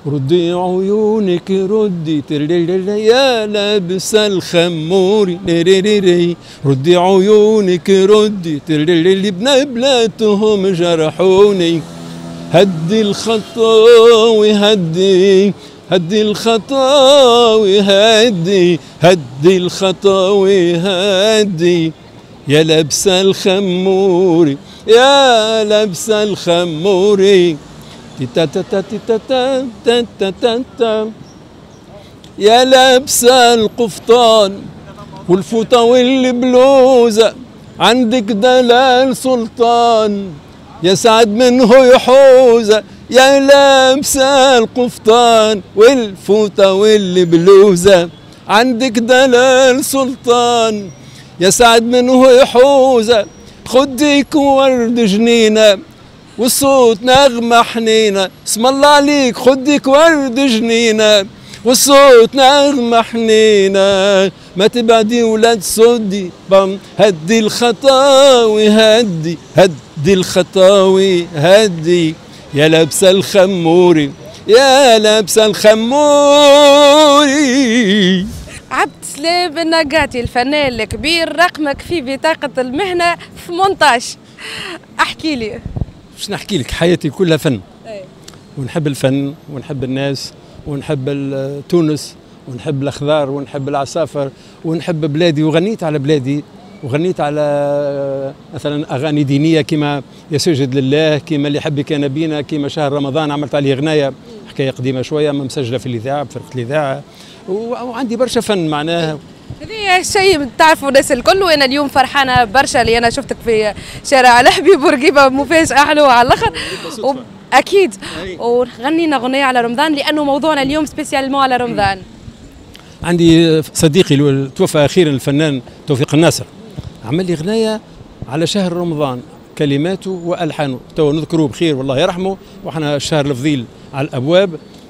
ردي عيونك ردي تريريري يا لابس الخموري ريريري. ردي عيونك ردي تريريري بنبلاتهم جرحوني. هدي الخطاوي هدي هدي الخطاوي هدي هدي الخطاوي هدي يا لابس الخموري يا لابس الخموري. تا تا تا تا تا تا تا تا تا يا لابسة القفطان والفوطة والبلوزة عندك دلال سلطان يا سعد منه يحوزة. يا لابسة القفطان والفوطة والبلوزة عندك دلال سلطان يا سعد منه يحوزة. خديك ورد جنينة والصوت نغمة حنينة اسم الله عليك. خديك ورد جنينة والصوت نغمة حنينة ما تبعدي ولاد صدي بام. هدي الخطاوي هدي هدي الخطاوي هدي يا لابس الخموري يا لابس الخموري. عبد السلام النقاتي الفنان الكبير، رقمك في بطاقة المهنة 18. احكي لي. باش نحكي لك، حياتي كلها فن. ونحب الفن ونحب الناس ونحب تونس ونحب الأخضار ونحب العصافر ونحب بلادي. وغنيت على بلادي وغنيت على مثلا أغاني دينية كما يسجد لله، كما اللي يحبك يا نبينا، كما شهر رمضان عملت عليه غناية، حكاية قديمة شوية ما مسجلة في الإذاعة بفرقة الإذاعة. وعندي برشا فن معناها. هذه شيء تعرفوا الناس الكل. وانا اليوم فرحانه برشا اللي انا شفتك في شارع الحبيب بورقيبه، مفاجاه حلوه على الاخر. اكيد. وغنينا اغنيه على رمضان لانه موضوعنا اليوم سبيسيالمون على رمضان. عندي صديقي توفى اخيرا الفنان توفيق الناصر، عمل لي غنايه على شهر رمضان، كلماته والحانه، تو نذكره بخير والله يرحمه، وحنا الشهر الفضيل على الابواب.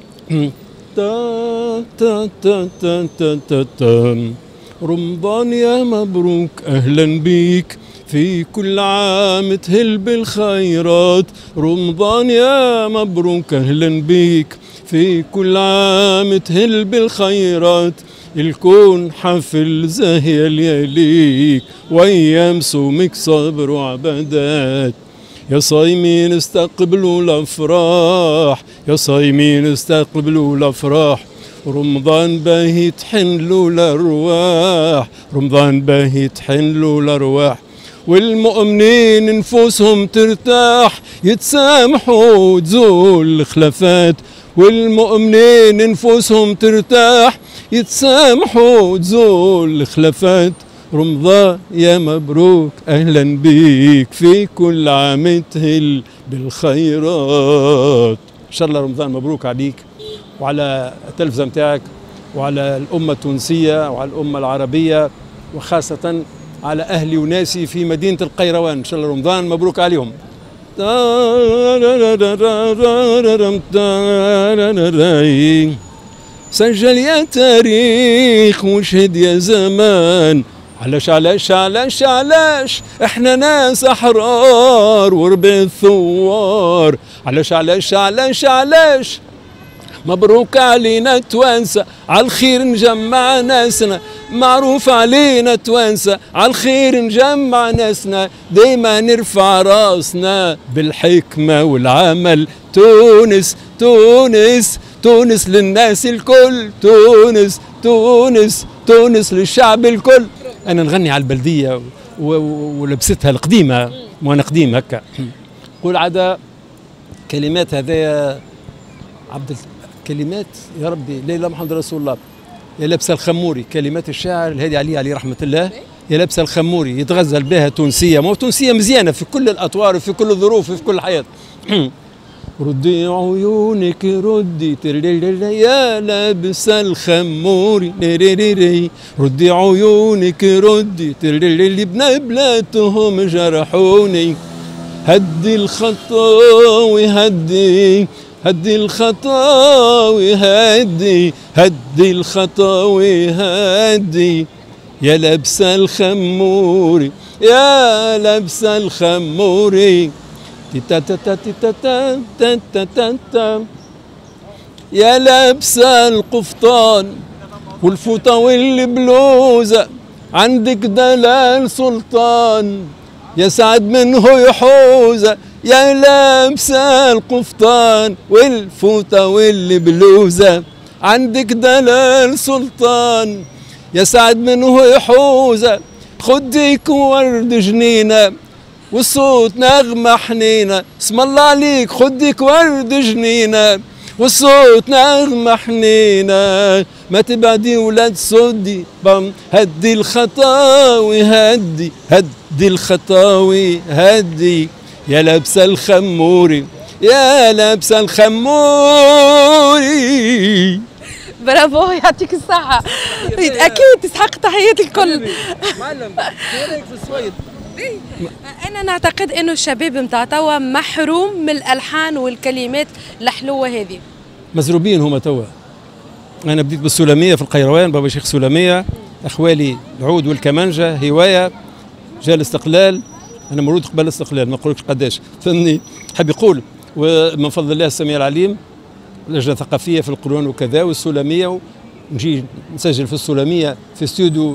تا تا تا تا تا تا تا رمضان يا مبروك أهلا بيك، في كل عام تهل بالخيرات. رمضان يا مبروك أهلا بيك، في كل عام تهل بالخيرات. الكون حفل زاهية لياليك، وأيام صومك صبر وعبادات. يا صايمين استقبلوا الافراح، يا صايمين استقبلوا الافراح. رمضان باهي تحن له الارواح، رمضان باهي تحن له الارواح. والمؤمنين نفوسهم ترتاح، يتسامحوا وتزول الخلافات. والمؤمنين نفوسهم ترتاح، يتسامحوا وتزول الخلافات. رمضان يا مبروك أهلا بيك، في كل عام تهل بالخيرات. إن شاء الله رمضان مبروك عليك وعلى التلفزة متاعك وعلى الأمة التونسية وعلى الأمة العربية، وخاصة على أهلي وناسي في مدينة القيروان. إن شاء الله رمضان مبروك عليهم. سجل يا تاريخ وشهد يا زمان، علاش علاش علاش علاش احنا ناس احرار وربع الثوار. علاش علاش علاش علاش مبروك علينا توانسة، عالخير نجمع ناسنا. معروف علينا توانسة، عالخير نجمع ناسنا. دايما نرفع راسنا بالحكمة والعمل. تونس تونس تونس للناس الكل، تونس تونس تونس للشعب الكل. أنا نغني على البلدية ولبستها القديمة وأنا قديم هكا. قول عدا كلمات هذايا عبد كلمات يا ربي ليلى محمد رسول الله. يا لابسة الخموري، كلمات الشاعر الهادي علي عليه رحمة الله. يا لابسة الخموري يتغزل بها تونسية، ما هو تونسية مزيانة في كل الأطوار وفي كل الظروف وفي كل الحياة. ردي عيونك ردي يا لابس الخموري ريريري. ردي عيونك ردي اللي بنبلاتهم جرحوني. هدي الخطاوي هدي هدي الخطاوي هدي هدي الخطاوي هدي يا لابس الخموري يا لابس الخموري. تا تا تا تا تا تا تا تا يا لابسة القفطان والفوطة والبلوزة، عندك دلال سلطان يا سعد منه يحوزة، يا لابسة القفطان والفوطة والبلوزة، عندك دلال سلطان يا سعد منه يحوزة، خديك ورد جنينة والصوت نغمة حنينة، اسم الله عليك خديك ورد جنينة والصوت نغمة حنينة، ما تبعدي ولاد صدي بام، هدي الخطاوي هدي الخطاوي هدي، يا لابسة الخموري يا لابسة الخموري. برافو، يعطيك الصحة. أكيد تستحق تحيات الكل. معلم ايه رايك في الصويت؟ أنا نعتقد إنه الشباب متاع توا محروم من الألحان والكلمات الحلوة هذه. مزروبين هما توا. أنا بديت بالسلمية في القيروان، بابا شيخ سلمية، أخوالي العود والكمانجة هواية، جاء الاستقلال، أنا مولود قبل الاستقلال ما نقولكش قداش، فهمني، حب يقول ومن فضل الله السميع العليم لجنة ثقافية في القرآن وكذا والسلمية، ونجي نسجل في السلمية في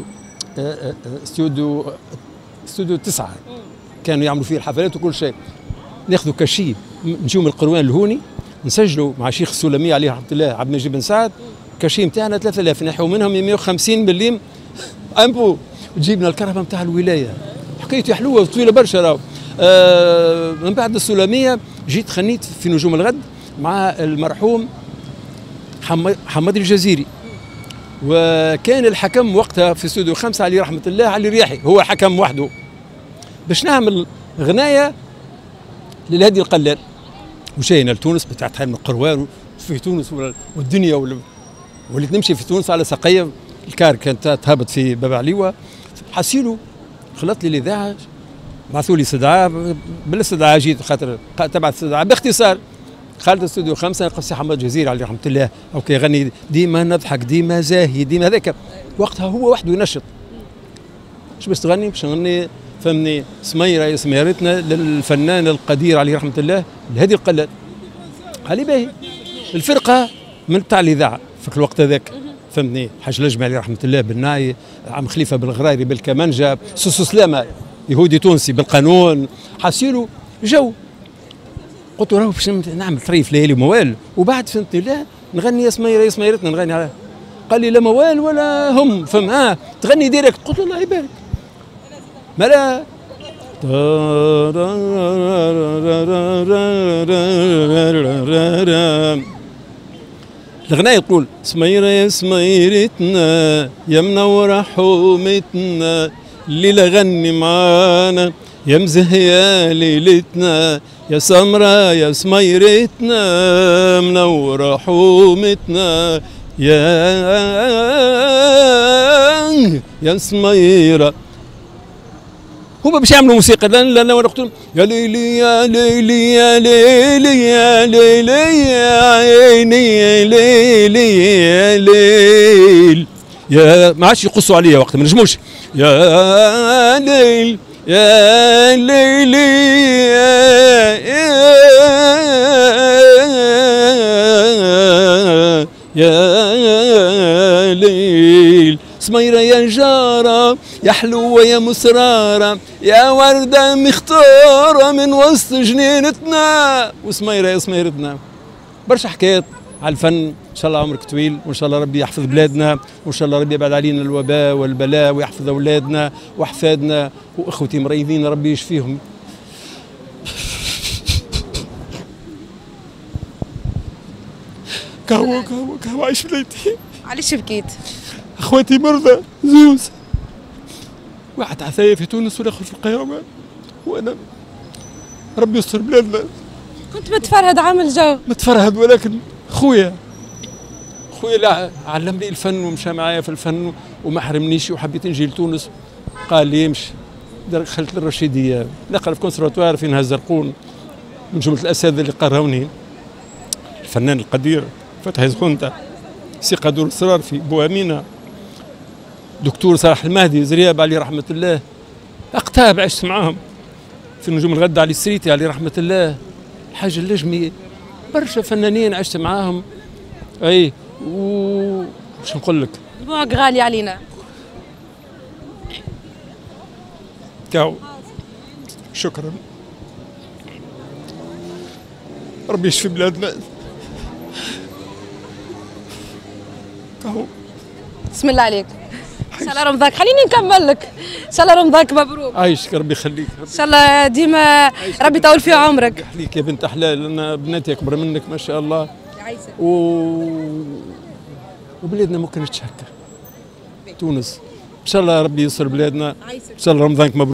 استوديو 9 كانوا يعملوا فيه الحفلات وكل شيء، ناخذوا كشي نجيو من القروان الهوني نسجلوا مع شيخ السلمية عليه رحمة الله عبد المجيد بن سعد، كشي نتاعنا 3000 نحو منهم 150 مليم امبو، جيبنا الكرهبة نتاع الولاية، حكايتي حلوة طويلة برشا راهو. من بعد السلمية جيت خنيت في نجوم الغد مع المرحوم حمد الجزيري، وكان الحكم وقتها في استوديو 5 عليه رحمة الله علي رياحي، هو حكم وحده، باش نعمل غناية للهادي القلال، وجاينا لتونس بتاعتها من القروان في تونس والدنيا وليت نمشي في تونس على ساقية، الكار كانت تهبط في باب عليوة، حسيلو خلط لي الإذاعة، بعثوا لي استدعاء، بالاستدعاء جيت خاطر تبعت استدعاء باختصار، خالد استوديو 5 قصي حمد جزيري عليه رحمة الله، أو كيغني ديما نضحك ديما زاهي ديما هذاك، وقتها هو وحده ينشط. اش باش تغني؟ باش نغني فهمني سميرة يا سميرتنا للفنان القدير عليه رحمة الله الهادي القلال. علي باهي الفرقة من تاع الإذاعة في الوقت هذاك، فهمني حاج لجمع عليه رحمة الله بالناي، عم خليفة بالغراري بالكمانجة، سوسو سلامة يهودي تونسي بالقانون، حاسيلو جو. قلت له راهو باش نعمل طريف ليالي موال، وبعد فهمتني لا نغني يا سميرة يا سميرتنا نغني على، قال لي لا موال ولا هم فهم تغني ديريكت، قلت له الله يبارك ملا الغناية تقول سميرة يا سميرتنا يا منورة حومتنا، الليلة غني معانا يا مزهية ليلتنا، يا سمرة يا سميرتنا منورة حومتنا، يا سميرة. هما باش يعملوا موسيقى لان وانا قلت لهم يا ليلي يا ليلي يا ليلي يا ليلي يا عيني يا ليلي يا ليل، يا ما عادش يقصوا عليا وقت ما نجموش، يا ليل يا ليلي يا ليل، سميرة يا جارة يا حلوة يا مسرارة يا وردة مختارة من وسط جنينتنا، وسميرة يا سميرتنا. برشا حكايات على الفن، ان شاء الله عمرك طويل، وان شاء الله ربي يحفظ بلادنا، وان شاء الله ربي يبعد علينا الوباء والبلاء ويحفظ اولادنا واحفادنا واخوتي مريضين ربي يشفيهم. قهوة عيش بليتي. علاش بكيت؟ اخواتي مرضى زوز، واحد عثايا في تونس والاخر في القيروان، وانا ربي يستر بلادنا. كنت متفرهد عامل جو؟ متفرهد، ولكن خويا لا علمني الفن ومشى معايا في الفن وما حرمنيش، وحبيت نجي لتونس قال لي امشي، دخلت للرشيديه، نقرا في كونسرفتوار في نهار الزرقون من جمله الاساتذه اللي قراوني، الفنان القدير فتحي زغنطة، سي قدور السرار في بوامينا، دكتور صلاح المهدي زرياب عليه رحمه الله، اقتاب عشت معاهم في نجوم الغد، علي السريتي عليه رحمه الله، الحاج اللجمي، برشا فنانين عشت معاهم، اي شو نقول لك؟ دموعك غالي علينا. كاو شكرا. ربي يشفي بلادنا. كاو بسم الله عليك. ان شاء الله رمضانك، خليني نكمل لك. ان شاء الله رمضانك مبروك. عايشك ربي يخليك. ان شاء الله ديما ربي يطول في عمرك. يحليك يا بنت حلال، انا بناتي اكبر منك ما شاء الله. عايشك. وبلادنا ما كانتش هكا. تونس ان شاء الله ربي يسر بلادنا. عايشك. ان شاء الله رمضانك مبروك.